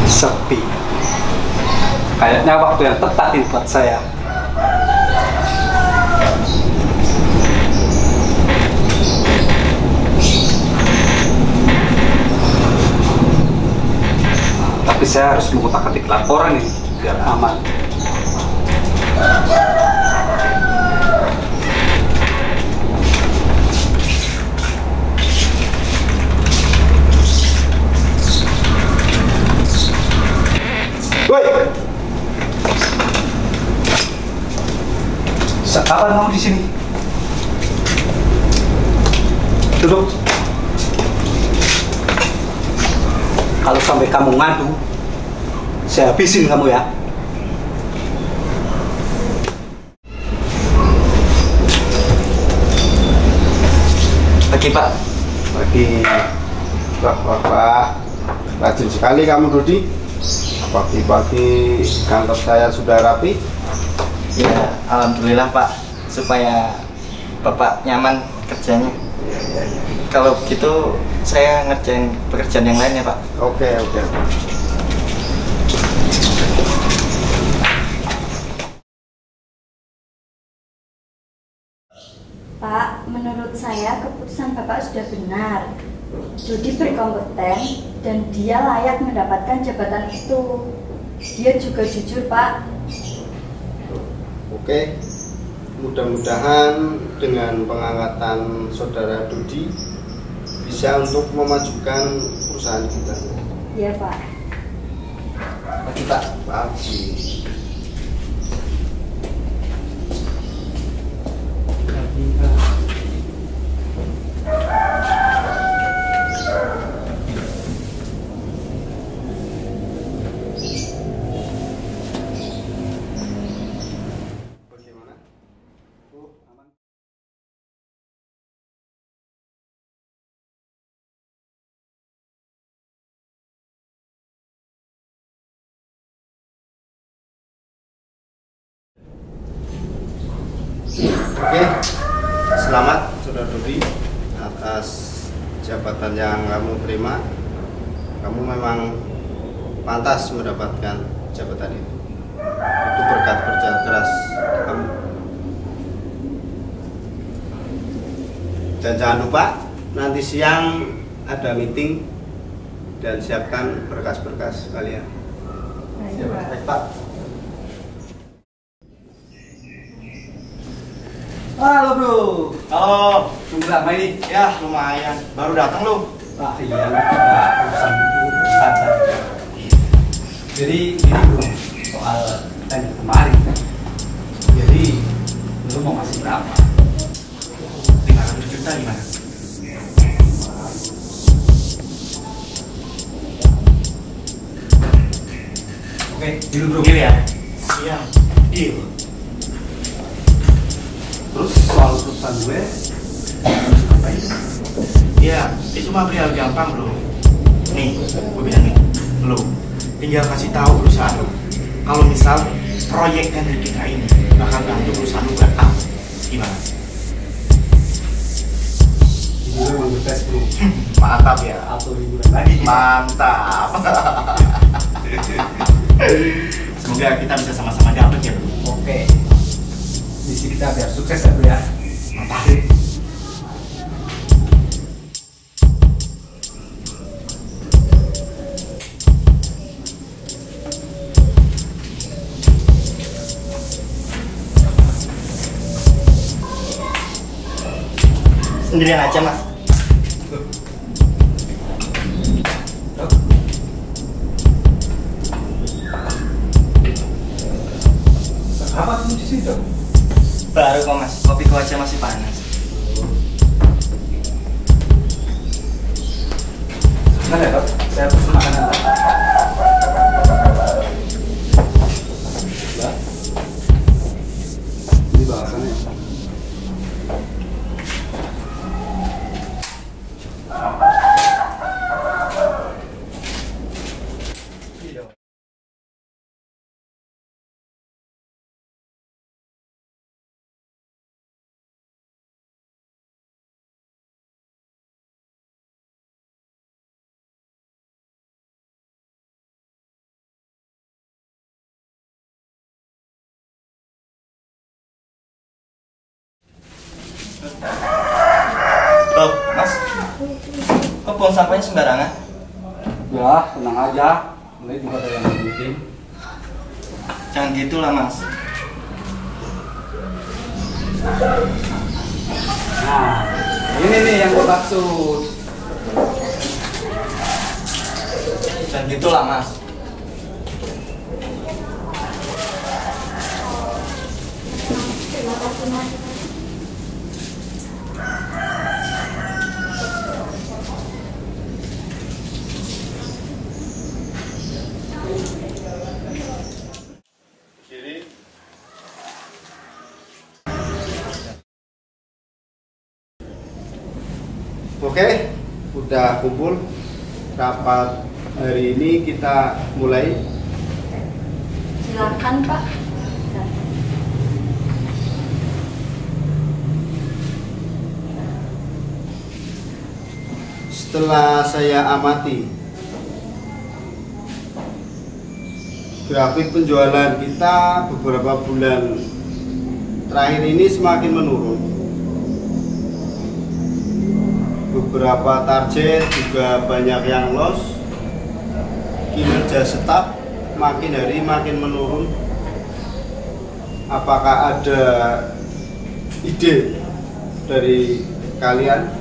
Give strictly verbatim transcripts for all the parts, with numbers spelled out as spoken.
Sepi. Kayaknya waktu yang tepat ini buat saya. Tapi saya harus mengutak-atik laporan ini biar aman. Woi, kapan kamu di sini? Duduk. Kalau sampai kamu ngadu, saya habisin kamu ya. Pagi Pak. Pagi. Wah, wah, wah. Rajin sekali kamu, Dodi. Pagi-pagi kantor saya sudah rapi. Ya, alhamdulillah Pak. Supaya Bapak nyaman kerjanya. Ya, ya, ya. Kalau gitu saya ngerjain pekerjaan yang lain ya Pak. Oke, oke. Pak, menurut saya keputusan Bapak sudah benar. Dodi berkompeten dan dia layak mendapatkan jabatan itu. Dia juga jujur, Pak. Oke. Mudah-mudahan dengan pengangkatan saudara Dodi bisa untuk memajukan perusahaan kita. Iya, Pak. Pagi Pak. Pagi. Bagaimana? Oh, aman. Oke, selamat Saudara Dodi atas jabatan yang kamu terima. Kamu memang pantas mendapatkan jabatan itu. Itu berkat kerja keras kamu. Dan jangan lupa nanti siang ada meeting dan siapkan berkas-berkas kalian. Baik, Pak. Baik Pak. Halo bro. Halo. Tunggu lama ini. Ya lumayan. Baru datang lu. Ah iya, nah, urusan urusan saja. Jadi ini bro, soal tanya kemarin. Jadi lu mau kasih berapa? lima ratus juta gimana? Oke, deal bro. Deal ya? Iya. Deal. Terus soal urusan gue, ngapain? Iya, itu mah perihal gampang bro. Nih, gue bilang nih, lu tinggal kasih tahu perusahaan lu. Kalau misal proyek tender kita ini bakal bantu perusahaan lu batal, gimana? Ini memang the best bro. Mantap ya. Atau liburan lagi. Mantap. Semoga kita bisa sama-sama dapet ya bro. Oke. Misi kita biar sukses ya bro ya. Mantap. Sendirian aja mas. Apa kamu di situ? Baru kok mas, kopiku aja masih panas. Sebentar ya Dok, saya pesen makanan. Mbak, ini bahasannya. buang sampahnya sembarangan? Ya, tenang aja. Ini juga ada yang penting. Jangan gitulah Mas. Nah, ini nih yang gue maksud. Jangan gitulah Mas. Terima kasih Mas. Kiri. Oke, udah kumpul. Rapat hari ini kita mulai. Silakan Pak. Setelah saya amati grafik penjualan kita beberapa bulan terakhir ini semakin menurun. Beberapa target juga banyak yang loss. Kinerja staf makin hari makin menurun. Apakah ada ide dari kalian?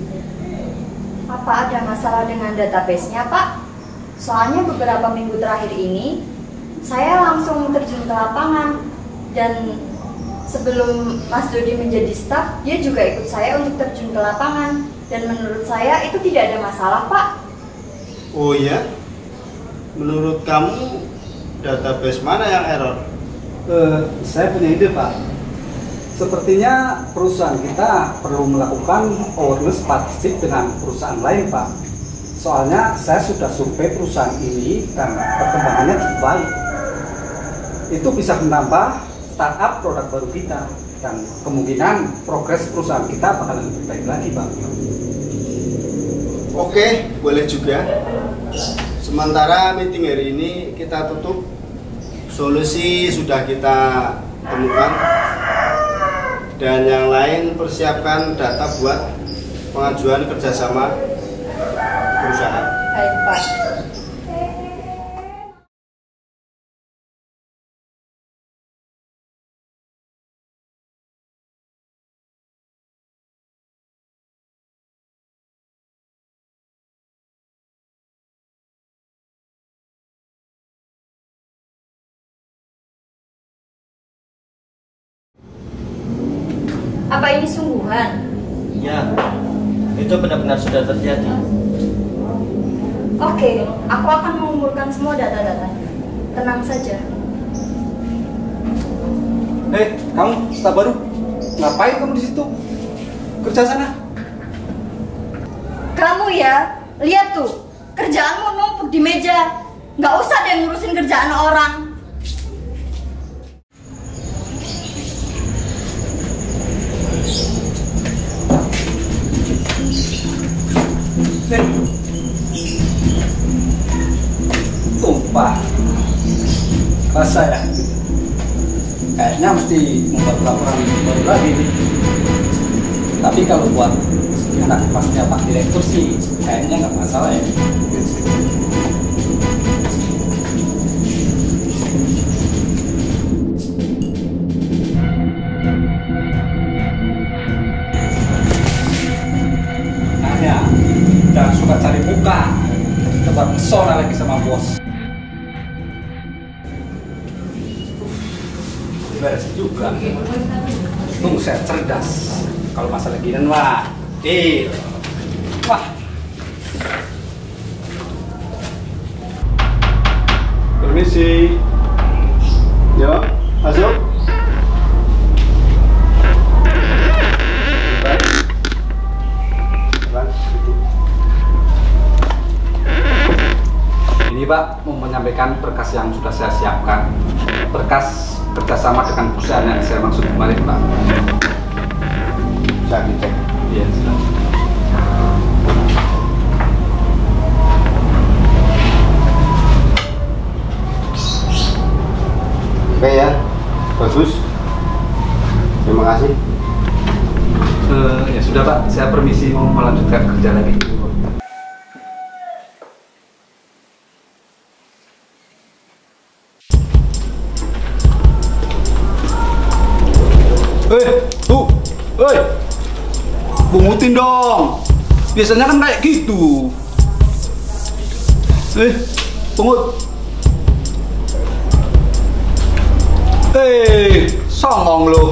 Apa ada masalah dengan database-nya, Pak? Soalnya beberapa minggu terakhir ini, saya langsung terjun ke lapangan. Dan sebelum Mas Dodi menjadi staf, dia juga ikut saya untuk terjun ke lapangan. Dan menurut saya itu tidak ada masalah, Pak. Oh ya? Menurut kamu, database mana yang error? Eh, saya punya ide Pak. Sepertinya perusahaan kita perlu melakukan awareness partnership dengan perusahaan lain Pak. Soalnya saya sudah survei perusahaan ini dan perkembangannya cukup baik. Itu bisa menambah startup produk baru kita dan kemungkinan progres perusahaan kita bakalan lebih baik lagi Pak. Oke, boleh juga. Sementara meeting hari ini kita tutup. Solusi sudah kita temukan. Dan yang lain persiapkan data buat pengajuan kerjasama perusahaan. Baik, Pak. Apa ini sungguhan? Ya, itu benar-benar sudah terjadi. Oke, aku akan mengumpulkan semua data-datanya. Tenang saja. Hei, kamu staf baru? Ngapain kamu di situ? Kerja sana. Kamu ya, lihat tuh, kerjaanmu numpuk di meja. Nggak usah deh ngurusin kerjaan orang. Tumpah basah ya, kayaknya mesti membuat laporan baru lagi nih. Tapi kalau buat anak pasnya Pak Direktur sih kayaknya nggak masalah ya. Nanya, jangan suka cari muka, tetap pesona lagi sama bos. Beres juga. Tunggu saya cerdas. Kalau masalah gini wah, deal. Wah. Permisi. Yo, masuk. Baik. Bang, itu. Ini Pak mau menyampaikan berkas yang sudah saya siapkan. Berkas kerjasama dengan perusahaan yang saya maksud kemarin Pak. Bisa dicek. Iya, silakan. Oke ya, bagus. Terima kasih. Uh, ya sudah Pak, saya permisi mau melanjutkan kerja lagi. ikutin dong. Biasanya kan kayak gitu. Eh, pungut. Eh, songong lo.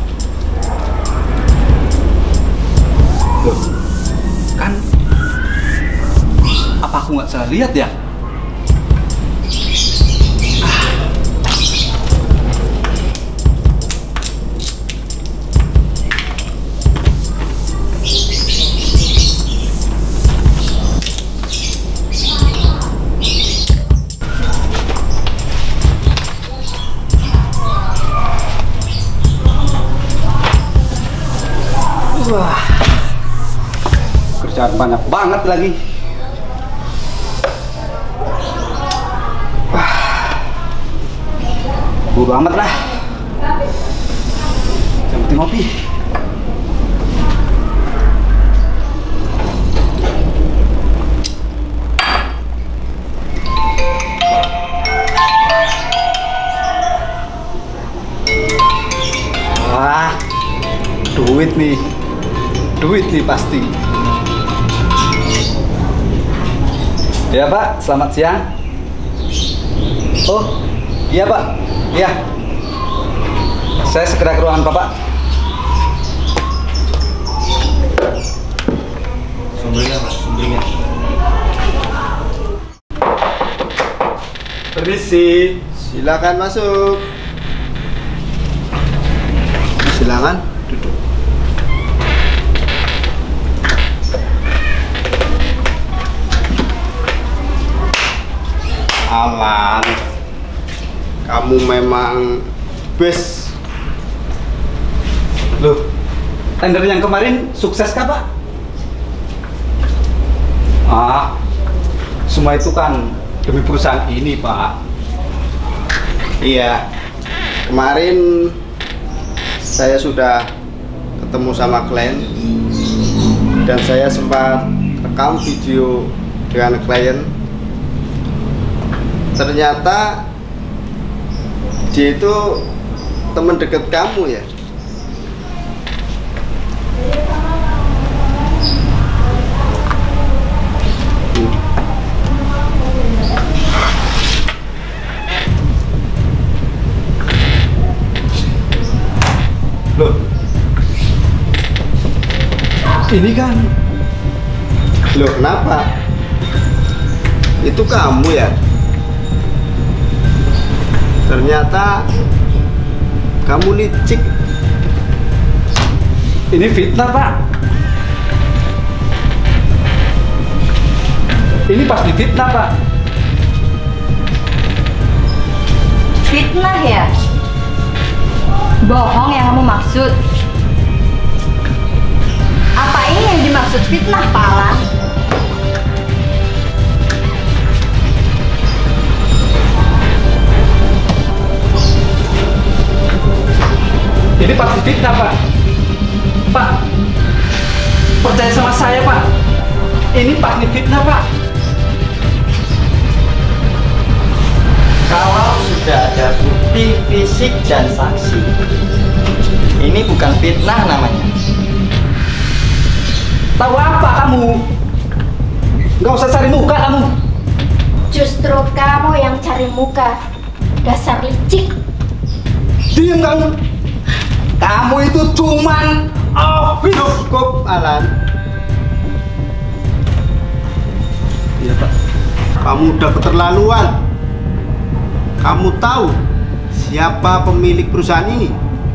Loh, kan apa aku nggak salah lihat ya? Wah, kerjaan banyak banget lagi. Wah, buru amat lah. Yang penting ngopi. Wah, duit nih. Duit nih pasti. Ya Pak, selamat siang. Oh, iya Pak. Iya. Saya segera ke ruangan Bapak. Sumbernya Pak, sumbernya. Permisi, silakan masuk. Silakan duduk. Alan, kamu memang best. Loh, tender yang kemarin sukses kah Pak? Ah, semua itu kan demi perusahaan ini Pak. Iya, kemarin saya sudah ketemu sama klien dan saya sempat rekam video dengan klien. Ternyata dia itu teman dekat kamu ya? Loh, ini kan. Loh, kenapa? Itu kamu ya? Ternyata kamu licik. Ini fitnah Pak. Ini pasti fitnah Pak. Fitnah ya? Bohong yang kamu maksud? Apa ini yang dimaksud fitnah, Pak Alan? Ini pasti fitnah Pak. Pak, percaya sama saya Pak. Ini pasti fitnah Pak. Kalau sudah ada bukti fisik dan saksi, ini bukan fitnah namanya. Tahu apa kamu? Nggak usah cari muka kamu. Justru kamu yang cari muka. Dasar licik. Diam kamu. Kamu itu cuman office. Cukup, Alan. Iya Pak. Kamu udah keterlaluan. Kamu tahu siapa pemilik perusahaan ini?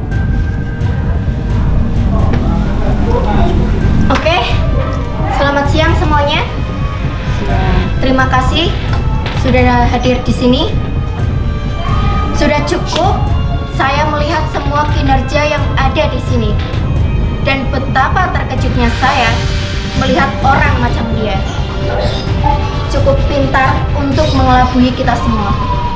Oke, selamat siang semuanya. Terima kasih sudah hadir di sini. Sudah cukup saya melihat semua kinerja yang ada di sini. Dan betapa terkejutnya saya melihat orang macam dia. Cukup pintar untuk mengelabui kita semua.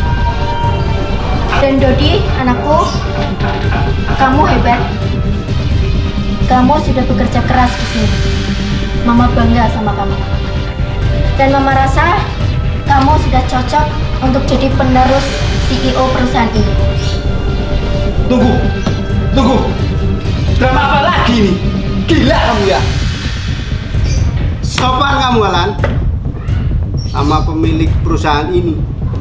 Dan Dodi, anakku, kamu hebat. Kamu sudah bekerja keras di sini. Mama bangga sama kamu. Dan Mama rasa kamu sudah cocok untuk jadi penerus C E O perusahaan ini. Tunggu, tunggu. Drama apa lagi nih? Gila kamu ya. sopan kamu Alan sama pemilik perusahaan ini.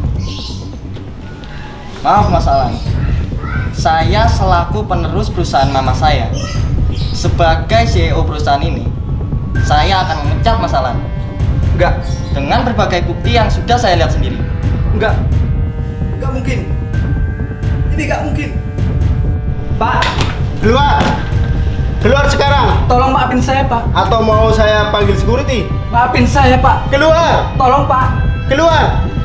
Maaf Mas Alan, saya selaku penerus perusahaan mama saya, sebagai C E O perusahaan ini, saya akan memecat Mas Alan. Enggak, dengan berbagai bukti yang sudah saya lihat sendiri. Enggak. Nggak mungkin. Ini nggak mungkin. Pak, keluar. Keluar sekarang. Tolong maafin saya, Pak. Atau mau saya panggil security? Maafin saya, Pak. Keluar. Tolong, Pak. Keluar.